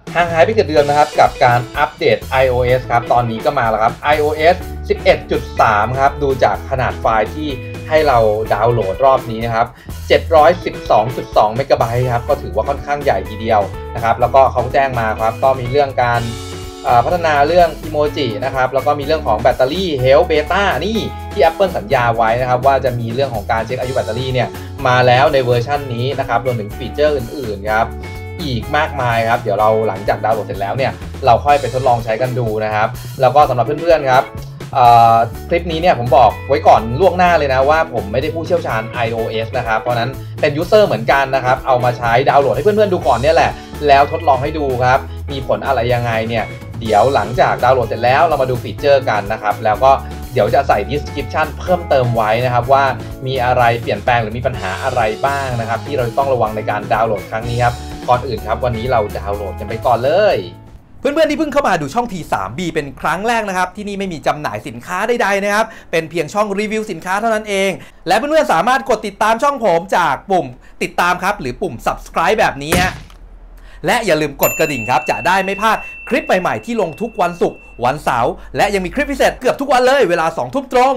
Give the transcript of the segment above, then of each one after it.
ห่างหายไปเกือบเดือนนะครับกับการอัปเดต iOS ครับตอนนี้ก็มาแล้วครับ iOS 11.3 ครับดูจากขนาดไฟล์ที่ให้เราดาวน์โหลดรอบนี้นะครับ 712.2 เมกะไบต์ครับก็ถือว่าค่อนข้างใหญ่ทีเดียวนะครับแล้วก็เขาแจ้งมาครับก็มีเรื่องการพัฒนาเรื่องอีโมจินะครับแล้วก็มีเรื่องของแบตเตอรี่ Health Beta นี่ที่ Apple สัญญาไว้นะครับว่าจะมีเรื่องของการเช็คอายุแบตเตอรี่เนี่ยมาแล้วในเวอร์ชันนี้นะครับรวมถึงฟีเจอร์อื่นๆครับอีกมากมายครับเดี๋ยวเราหลังจากดาวน์โหลดเสร็จแล้วเนี่ยเราค่อยไปทดลองใช้กันดูนะครับแล้วก็สำหรับเพื่อนๆครับคลิปนี้เนี่ยผมบอกไว้ก่อนล่วงหน้าเลยนะว่าผมไม่ได้ผู้เชี่ยวชาญ iOS นะครับเพราะนั้นเป็นยูเซอร์เหมือนกันนะครับเอามาใช้ดาวน์โหลดให้เพื่อนๆดูก่อนเนี่ยแหละแล้วทดลองให้ดูครับมีผลอะไรยังไงเนี่ยเดี๋ยวหลังจากดาวน์โหลดเสร็จแล้วเรามาดูฟีเจอร์กันนะครับแล้วก็เดี๋ยวจะใส่ description เพิ่มเติมไว้นะครับว่ามีอะไรเปลี่ยนแปลงหรือมีปัญหาอะไรบ้างนะครับที่เราต้องระวังในการดาวน์โหลดครั้งนี้ครับก่อนอื่นครับวันนี้เราดาวน์โหลดกันไปก่อนเลยเพื่อนๆที่เพิ่งเข้ามาดูช่อง T3B เป็นครั้งแรกนะครับที่นี่ไม่มีจำหน่ายสินค้าใดๆนะครับเป็นเพียงช่องรีวิวสินค้าเท่านั้นเองและเพื่อนๆสามารถกดติดตามช่องผมจากปุ่มติดตามครับหรือปุ่ม subscribe แบบนี้และอย่าลืมกดกระดิ่งครับจะได้ไม่พลาดคลิปใหม่ๆที่ลงทุกวันศุกร์วันเสาร์และยังมีคลิปพิเศษเกือบทุกวันเลยเวลา 20:00 นตรง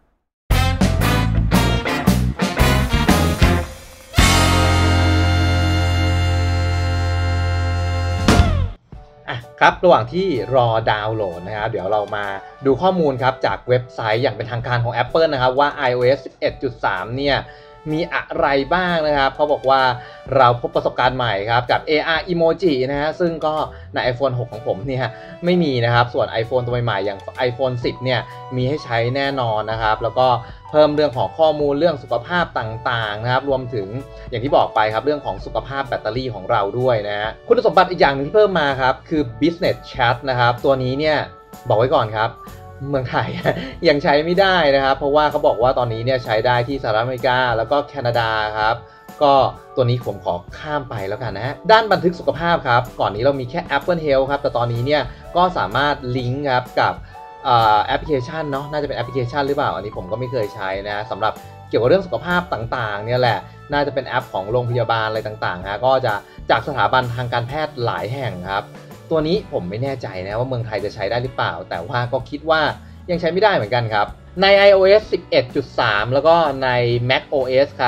ครับระหว่างที่รอดาวน์โหลดนะครับเดี๋ยวเรามาดูข้อมูลครับจากเว็บไซต์อย่างเป็นทางการของ Apple นะครับว่า iOS 11.3 เนี่ยมีอะไรบ้างนะครับเขาบอกว่าเราพบประสบการณ์ใหม่ครับกับ AR Emoji นะฮะซึ่งก็ใน iPhone 6 ของผมเนี่ยไม่มีนะครับส่วน iPhone ตัวใหม่ๆอย่าง iPhone 10 เนี่ยมีให้ใช้แน่นอนนะครับแล้วก็เพิ่มเรื่องของข้อมูลเรื่องสุขภาพต่างๆนะครับรวมถึงอย่างที่บอกไปครับเรื่องของสุขภาพแบตเตอรี่ของเราด้วยนะฮะคุณสมบัติอีกอย่างนึงที่เพิ่มมาครับคือ Business Chat นะครับตัวนี้เนี่ยบอกไว้ก่อนครับเมืองไทยยังใช้ไม่ได้นะครับเพราะว่าเขาบอกว่าตอนนี้เนี่ยใช้ได้ที่สหรัฐอเมริกาแล้วก็แคนาดาครับก็ตัวนี้ผมขอข้ามไปแล้วกันนะด้านบันทึกสุขภาพครับก่อนนี้เรามีแค่ Apple Health ครับแต่ตอนนี้เนี่ยก็สามารถลิงก์ครับกับแอปพลิเคชันเนาะน่าจะเป็นแอปพลิเคชันหรือเปล่าอันนี้ผมก็ไม่เคยใช้นะสำหรับเกี่ยวกับเรื่องสุขภาพต่างๆเนี่ยแหละน่าจะเป็นแอปของโรงพยาบาลอะไรต่างๆฮะก็จะจากสถาบันทางการแพทย์หลายแห่งครับตัวนี้ผมไม่แน่ใจนะว่าเมืองไทยจะใช้ได้หรือเปล่าแต่ว่าก็คิดว่ายังใช้ไม่ได้เหมือนกันครับใน iOS 11.3 แล้วก็ใน macOS ครับ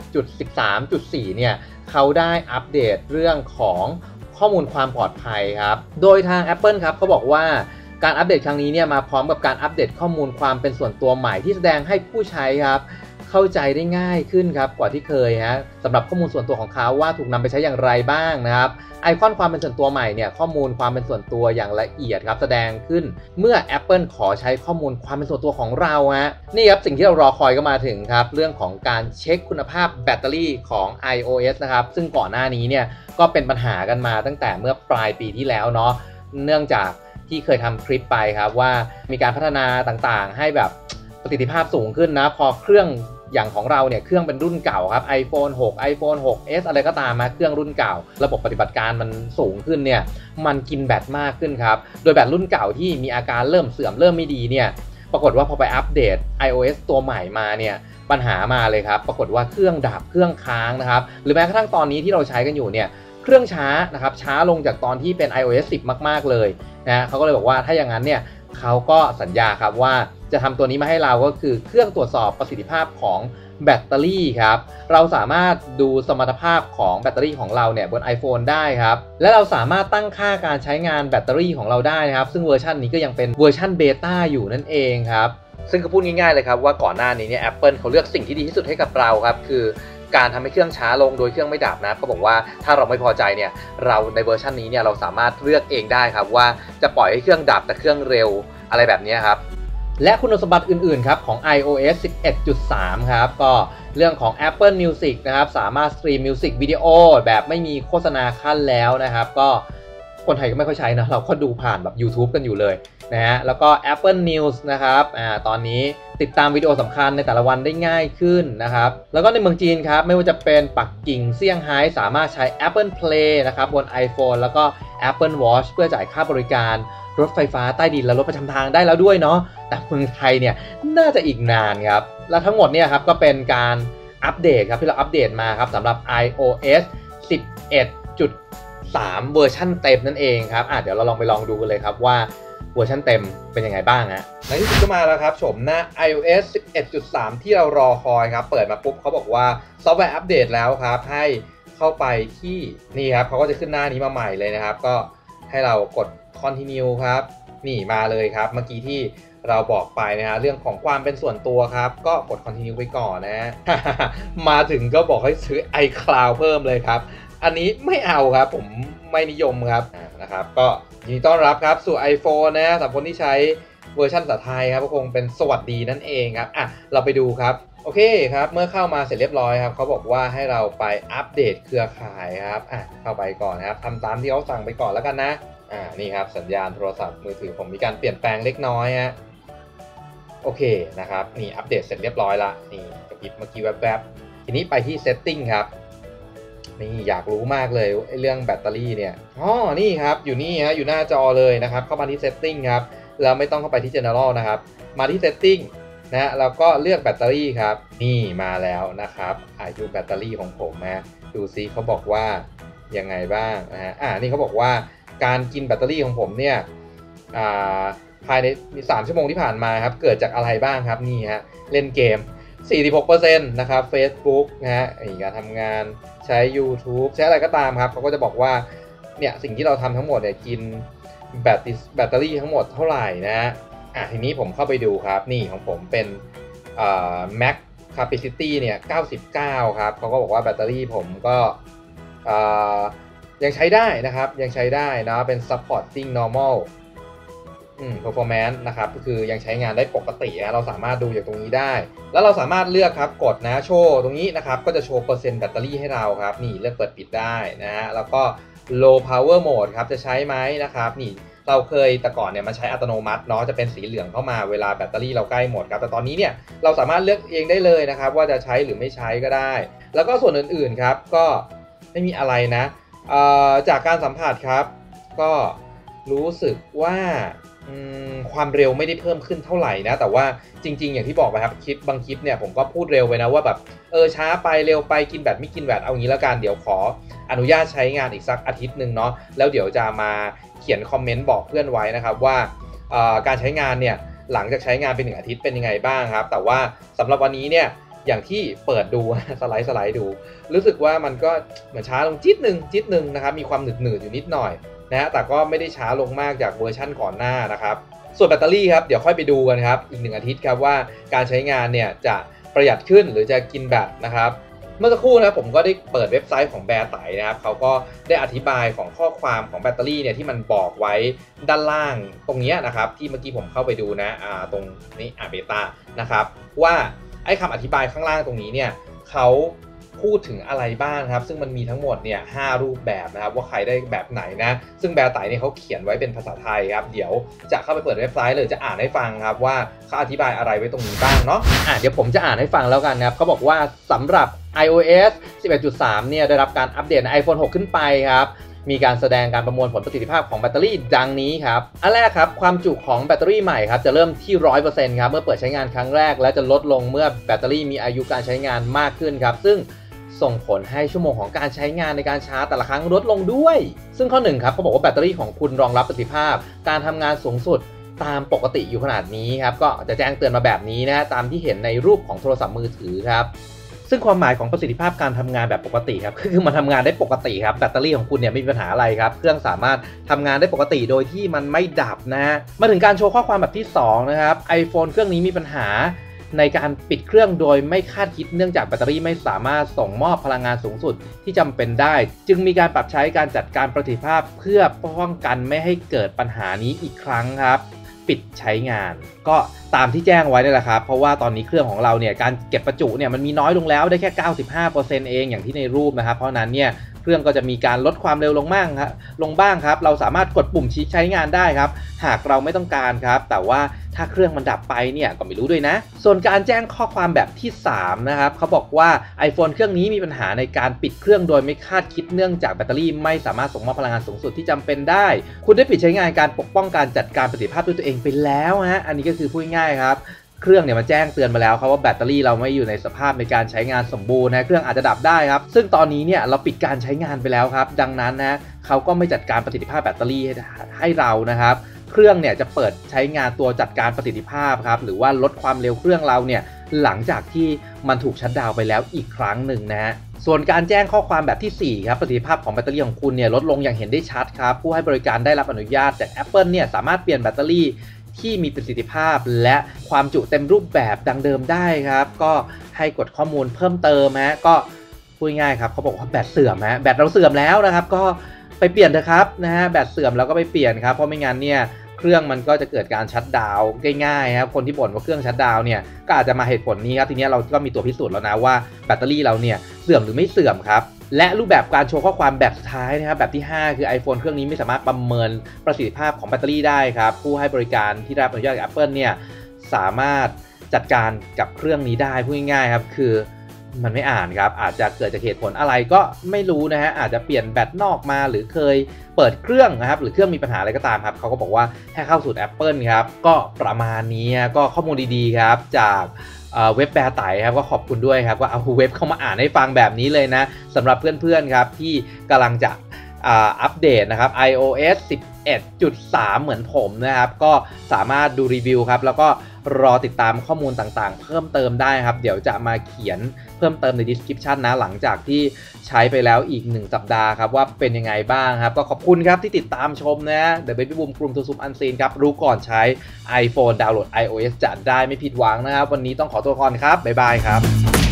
10.13.4 เนี่ยเขาได้อัปเดตเรื่องของข้อมูลความปลอดภัยครับโดยทาง Apple ครับเขาบอกว่าการอัปเดตครั้งนี้เนี่ยมาพร้อมกับการอัปเดตข้อมูลความเป็นส่วนตัวใหม่ที่แสดงให้ผู้ใช้ครับเข้าใจได้ง่ายขึ้นครับกว่าที่เคยฮะสำหรับข้อมูลส่วนตัวของเขาว่าถูกนำไปใช้อย่างไรบ้างนะครับไอคอนความเป็นส่วนตัวใหม่เนี่ยข้อมูลความเป็นส่วนตัวอย่างละเอียดครับแสดงขึ้นเมื่อ Apple ขอใช้ข้อมูลความเป็นส่วนตัวของเราฮะนี่ครับสิ่งที่เรารอคอยก็มาถึงครับเรื่องของการเช็คคุณภาพแบตเตอรี่ของ iOS นะครับซึ่งก่อนหน้านี้เนี่ยก็เป็นปัญหากันมาตั้งแต่เมื่อปลายปีที่แล้วเนาะเนื่องจากที่เคยทำคลิปไปครับว่ามีการพัฒนาต่างๆให้แบบประสิทธิภาพสูงขึ้นนะพอเครื่องอย่างของเราเนี่ยเครื่องเป็นรุ่นเก่าครับ iPhone 6 iPhone 6s อะไรก็ตามมาเครื่องรุ่นเก่าระบบปฏิบัติการมันสูงขึ้นเนี่ยมันกินแบตมากขึ้นครับโดยแบตรุ่นเก่าที่มีอาการเริ่มเสื่อมเริ่มไม่ดีเนี่ยปรากฏว่าพอไปอัปเดต iOS ตัวใหม่มาเนี่ยปัญหามาเลยครับปรากฏว่าเครื่องดับเครื่องค้างนะครับหรือแม้กระทั่งตอนนี้ที่เราใช้กันอยู่เนี่ยเครื่องช้านะครับช้าลงจากตอนที่เป็น iOS 10 มากๆเลยนะเขาก็เลยบอกว่าถ้าอย่างนั้นเนี่ยเขาก็สัญญาครับว่าจะทำตัวนี้มาให้เราก็คือเครื่องตรวจสอบประสิทธิภาพของแบตเตอรี่ครับเราสามารถดูสมรรถภาพของแบตเตอรี่ของเราเนี่ยบน iPhone ได้ครับและเราสามารถตั้งค่าการใช้งานแบตเตอรี่ของเราได้นะครับซึ่งเวอร์ชันนี้ก็ยังเป็นเวอร์ชันเบต้าอยู่นั่นเองครับซึ่งก็พูดง่ายๆเลยครับว่าก่อนหน้านี้เนี่ย Apple เขาเลือกสิ่งที่ดีที่สุดให้กับเราครับคือการทำให้เครื่องช้าลงโดยเครื่องไม่ดับนะเขาบอกว่าถ้าเราไม่พอใจเนี่ยเราในเวอร์ชันนี้เนี่ยเราสามารถเลือกเองได้ครับว่าจะปล่อยให้เครื่องดับแต่เครื่องเร็วอะไรแบบนี้ครับและคุณสมบัติอื่นๆครับของ iOS 11.3 ครับก็เรื่องของ Apple Music นะครับสามารถสตรีมมิวสิกวิดีโอแบบไม่มีโฆษณาขั้นแล้วนะครับก็คนไทยก็ไม่ค่อยใช้นะเราก็ดูผ่านแบบ YouTube กันอยู่เลยนะฮะแล้วก็ Apple News นะครับตอนนี้ติดตามวิดีโอสำคัญในแต่ละวันได้ง่ายขึ้นนะครับแล้วก็ในเมืองจีนครับไม่ว่าจะเป็นปักกิ่งเซี่ยงไฮ้สามารถใช้ Apple Play นะครับบน iPhone แล้วก็ Apple Watch เพื่อจ่ายค่าบริการรถไฟฟ้าใต้ดินและรถประจำทางได้แล้วด้วยเนาะแต่เมืองไทยเนี่ยน่าจะอีกนานครับและทั้งหมดเนี่ยครับก็เป็นการอัปเดตครับที่เราอัปเดตมาครับสำหรับ iOS 11.3 11.3 เวอร์ชันเต็มนั่นเองครับเดี๋ยวเราลองไปลองดูกันเลยครับว่าเวอร์ชันเต็มเป็นยังไงบ้างฮะในที่สุดก็มาแล้วครับชมหน้า iOS 11.3 ที่เรารอคอยครับเปิดมาปุ๊บเขาบอกว่าซอฟต์แวร์อัปเดตแล้วครับให้เข้าไปที่นี่ครับเขาก็จะขึ้นหน้านี้มาใหม่เลยนะครับก็ให้เรากด continue ครับนี่มาเลยครับเมื่อกี้ที่เราบอกไปนะฮะเรื่องของความเป็นส่วนตัวครับก็กด continue ไว้ก่อนนะ มาถึงก็บอกให้ซื้อ iCloud เพิ่มเลยครับอันนี้ไม่เอาครับผมไม่นิยมครับนะครับก็ยินดีต้อนรับครับสู่ iPhone นะสำหรับคนที่ใช้เวอร์ชันภาษาไทยครับก็คงเป็นสวัสดีนั่นเองครับเราไปดูครับโอเคครับเมื่อเข้ามาเสร็จเรียบร้อยครับเขาบอกว่าให้เราไปอัปเดตเครือข่ายครับเข้าไปก่อนนะครับทำตามที่เขาสั่งไปก่อนแล้วกันนะนี่ครับสัญญาณโทรศัพท์มือถือผมมีการเปลี่ยนแปลงเล็กน้อยฮะโอเคนะครับนี่อัปเดตเสร็จเรียบร้อยละนี่กระพริบเมื่อกี้แวบๆทีนี้ไปที่ setting ครับนี่อยากรู้มากเลยเรื่องแบตเตอรี่เนี่ยนี่ครับอยู่นี่ฮะอยู่หน้าจอเลยนะครับเข้ามาที่ setting ครับเราไม่ต้องเข้าไปที่ general นะครับมาที่ setting นะแล้วก็เลือกแบตเตอรี่ครับนี่มาแล้วนะครับอายุแบตเตอรี่ของผมนะดูซิเขาบอกว่ายังไงบ้างนะฮะนี่เขาบอกว่าการกินแบตเตอรี่ของผมเนี่ยภายใน3 ชั่วโมงที่ผ่านมาครับเกิดจากอะไรบ้างครับนี่ฮะเล่นเกม 46% นะครับ Facebook นะฮะการทำงานใช้ YouTube ใช้อะไรก็ตามครับเขาก็จะบอกว่าเนี่ยสิ่งที่เราทำทั้งหมดเนี่ยกินแบตเตอรี่ทั้งหมดเท่าไหร่นะทีนี้ผมเข้าไปดูครับนี่ของผมเป็นMax Capacity เนี่ย99ครับเขาก็บอกว่าแบตเตอรี่ผมก็ยังใช้ได้นะครับยังใช้ได้นะเป็น supporting normal performance นะครับก็คือยังใช้งานได้ปกตินะเราสามารถดูจากตรงนี้ได้แล้วเราสามารถเลือกครับกดนะโชว์ตรงนี้นะครับก็จะโชว์เปอร์เซ็นต์แบตเตอรี่ให้เราครับนี่เลือกเปิดปิดได้นะฮะแล้วก็ low power mode ครับจะใช้ไหมนะครับนี่เราเคยแต่ก่อนเนี่ยมันใช้อัตโนมัติเนาะจะเป็นสีเหลืองเข้ามาเวลาแบตเตอรี่เราใกล้หมดครับแต่ตอนนี้เนี่ยเราสามารถเลือกเองได้เลยนะครับว่าจะใช้หรือไม่ใช้ก็ได้แล้วก็ส่วนอื่นๆครับก็ไม่มีอะไรนะจากการสัมผัสครับก็รู้สึกว่าความเร็วไม่ได้เพิ่มขึ้นเท่าไหร่นะแต่ว่าจริงๆอย่างที่บอกไปครับบางคลิปเนี่ยผมก็พูดเร็วไปนะว่าแบบช้าไปเร็วไปกินแบตไม่กินแบตเอางี้แล้วกันเดี๋ยวขออนุญาตใช้งานอีกสักอาทิตย์นึงเนาะแล้วเดี๋ยวจะมาเขียนคอมเมนต์บอกเพื่อนไว้นะครับว่าการใช้งานเนี่ยหลังจากใช้งานเป็น1 อาทิตย์เป็นยังไงบ้างครับแต่ว่าสำหรับวันนี้เนี่ยอย่างที่เปิดดูสไลด์ดูรู้สึกว่ามันก็เหมือนช้าลงจิตหนึ่งนะครับมีความหนืดอยู่นิดหน่อยนะแต่ก็ไม่ได้ช้าลงมากจากเวอร์ชั่นก่อนหน้านะครับส่วนแบตเตอรี่ครับเดี๋ยวค่อยไปดูกันครับอีก1 อาทิตย์ครับว่าการใช้งานเนี่ยจะประหยัดขึ้นหรือจะกินแบตนะครับเมื่อสักครู่นะผมก็ได้เปิดเว็บไซต์ของแบร์ไตนะครับเขาก็ได้อธิบายของข้อความของแบตเตอรี่เนี่ยที่มันบอกไว้ด้านล่างตรงนี้นะครับที่เมื่อกี้ผมเข้าไปดูนะตรงนี้เบต้านะครับว่าไอ้คำอธิบายข้างล่างตรงนี้เนี่ยเขาพูดถึงอะไรบ้างครับซึ่งมันมีทั้งหมดเนี่ย5 รูปแบบนะครับว่าใครได้แบบไหนนะซึ่งแบร์ไตเนี่ยเขาเขียนไว้เป็นภาษาไทยครับเดี๋ยวจะเข้าไปเปิดเว็บไซต์เลยจะอ่านให้ฟังครับว่าเขาอธิบายอะไรไว้ตรงนี้บ้างเนาะเดี๋ยวผมจะอ่านให้ฟังแล้วกันนะครับเขาบอกว่าสำหรับ iOS 11.3 เนี่ยได้รับการอัปเดตใน iPhone 6 ขึ้นไปครับมีการแสดงการประมวลผลประสิทธิภาพของแบตเตอรี่ดังนี้ครับอันแรกครับความจุของแบตเตอรี่ใหม่ครับจะเริ่มที่ 100% ครับเมื่อเปิดใช้งานครั้งแรกและจะลดลงเมื่อแบตเตอรี่มีอายุการใช้งานมากขึ้นครับซึ่งส่งผลให้ชั่วโมงของการใช้งานในการชาร์จแต่ละครั้งลดลงด้วยซึ่งข้อ1ครับเขาบอกว่าแบตเตอรี่ของคุณรองรับประสิทธิภาพการทำงานสูงสุดตามปกติอยู่ขนาดนี้ครับก็จะแจ้งเตือนมาแบบนี้นะตามที่เห็นในรูปของโทรศัพท์มือถือครับซึ่งความหมายของประสิทธิภาพการทำงานแบบปกติครับคือมันทำงานได้ปกติครับแบตเตอรี่ของคุณเนี่ยไม่มีปัญหาอะไรครับเครื่องสามารถทำงานได้ปกติโดยที่มันไม่ดับนะมาถึงการโชว์ข้อความแบบที่2นะครับ iPhone เครื่องนี้มีปัญหาในการปิดเครื่องโดยไม่คาดคิดเนื่องจากแบตเตอรี่ไม่สามารถส่งมอบพลังงานสูงสุดที่จำเป็นได้จึงมีการปรับใช้การจัดการประสิทธิภาพเพื่อป้องกันไม่ให้เกิดปัญหานี้อีกครั้งครับปิดใช้งานก็ตามที่แจ้งไว้นี่แหละครับเพราะว่าตอนนี้เครื่องของเราเนี่ยการเก็บประจุเนี่ยมันมีน้อยลงแล้วได้แค่ 95% เองอย่างที่ในรูปนะครับเพราะนั้นเนี่ยเครื่องก็จะมีการลดความเร็วลงบ้างครับเราสามารถกดปุ่มใช้งานได้ครับหากเราไม่ต้องการครับแต่ว่าถ้าเครื่องมันดับไปเนี่ยก็ไม่รู้ด้วยนะส่วนการแจ้งข้อความแบบที่3นะครับเขาบอกว่า iPhone เครื่องนี้มีปัญหาในการปิดเครื่องโดยไม่คาดคิดเนื่องจากแบตเตอรี่ไม่สามารถส่งมอบพลังงานสูงสุดที่จำเป็นได้คุณได้ปิดใช้งานการปกป้องการจัดการประสิทธิภาพด้วยตัวเองไปแล้วฮะอันนี้ก็คือพูดง่ายๆครับเครื่องเนี่ยมันแจ้งเตือนมาแล้วครับว่าแบตเตอรี่เราไม่อยู่ในสภาพในการใช้งานสมบูรณ์นะเครื่องอาจจะดับได้ครับซึ่งตอนนี้เนี่ยเราปิดการใช้งานไปแล้วครับดังนั้นนะเขาก็ไม่จัดการประสิทธิภาพแบตเตอรี่ให้เรานะครับเครื่องเนี่ยจะเปิดใช้งานตัวจัดการประสิทธิภาพครับหรือว่าลดความเร็วเครื่องเราเนี่ยหลังจากที่มันถูกชัตดาวน์ไปแล้วอีกครั้งหนึ่งนะฮะส่วนการแจ้งข้อความแบบที่4ครับประสิทธิภาพของแบตเตอรี่ของคุณเนี่ยลดลงอย่างเห็นได้ชัดครับผู้ให้บริการได้รับอนุญาตจาก Apple เนี่ยสามารถเปลี่ยนแบตเตอรี่ที่มีประสิทธิภาพและความจุเต็มรูปแบบดังเดิมได้ครับก็ให้กดข้อมูลเพิ่มเติมก็พูดง่ายครับเขาบอกว่าแบตเสื่อมแบตเราเสื่อมแล้วนะครับก็ไปเปลี่ยนเถอะครับนะฮะแบตเสื่อมแล้วก็ไปเปลี่ยนครับเพราะไม่งั้นเนี่ยเครื่องมันก็จะเกิดการชัตดาวน์ง่ายๆครับคนที่บ่นว่าเครื่องชัตดาวน์เนี่ยก็อาจจะมาเหตุผลนี้ครับทีนี้เราก็มีตัวพิสูจน์แล้วนะว่าแบตเตอรี่เราเนี่ยเสื่อมหรือไม่เสื่อมครับและรูปแบบการโชว์ข้อความแบบสุดท้ายนะครับแบบที่5คือ iPhone เครื่องนี้ไม่สามารถประเมินประสิทธิภาพของแบตเตอรี่ได้ครับผู้ให้บริการที่ได้รับอนุญาตจาก Apple เนี่ยสามารถจัดการกับเครื่องนี้ได้พูดง่ายๆครับคือมันไม่อ่านครับอาจจะเกิดจากเหตุผลอะไรก็ไม่รู้นะฮะอาจจะเปลี่ยนแบตนอกมาหรือเคยเปิดเครื่องนะครับหรือเครื่องมีปัญหาอะไรก็ตามครับเขาก็บอกว่าให้เข้าสู่ Apple ครับก็ประมาณนี้ก็ข้อมูลดีๆครับจากเว็บแปลไต่ครับก็ขอบคุณด้วยครับว่าเอาเว็บเข้ามาอ่านให้ฟังแบบนี้เลยนะสำหรับเพื่อนๆครับที่กำลังจะอัปเดตนะครับ iOS 11.3 เหมือนผมนะครับก็สามารถดูรีวิวครับแล้วก็รอติดตามข้อมูลต่างๆเพิ่มเติมได้ครับเดี๋ยวจะมาเขียนเพิ่มเติมใน description นะหลังจากที่ใช้ไปแล้วอีก1สัปดาห์ครับว่าเป็นยังไงบ้างครับก็ขอบคุณครับที่ติดตามชมนะ The Baby Boom กลุ่มทูซุมอันซีนครับรู้ก่อนใช้ iPhone ดาวน์โหลด iOS จะได้ไม่ผิดหวังนะครับวันนี้ต้องขอตัวก่อนครับบ๊ายบายครับ